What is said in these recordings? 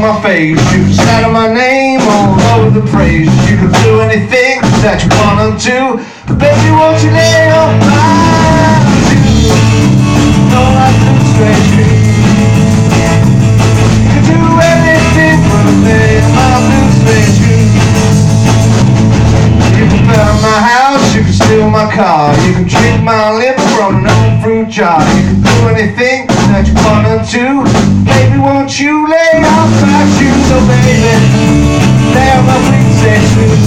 my face, you can shout my name all over the place. You can do anything that you wanna do, but baby, won't you lay off my shoes? No, I can straight you. You can do anything but lay my blue suede shoes. You can burn my house, you can steal my car, you can drink my liver from an old fruit jar. You can do anything that you wanna do, baby, won't you lay off my shoes? Oh baby, lay off my blue suede shoes.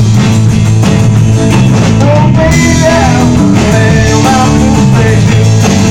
Oh baby, lay off my blue suede shoes.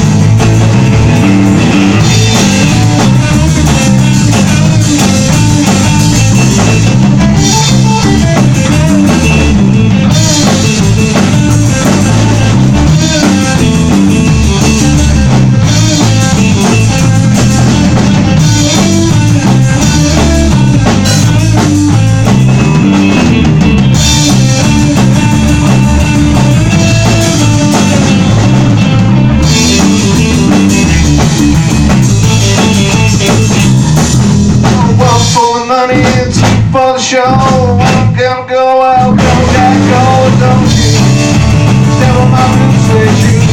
Money, it's for the show. I'm gonna go out, go that go, don't you step on my blue suede shoes.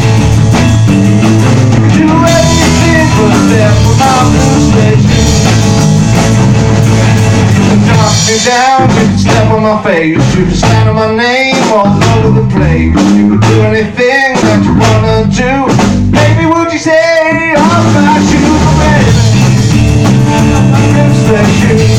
You can do anything but step on my blue suede shoes. You can knock me down, you can step on my face, you can slander my name all over the place. You can do anything that you wanna do, baby, would you say off my shoes, baby? Blue suede shoes.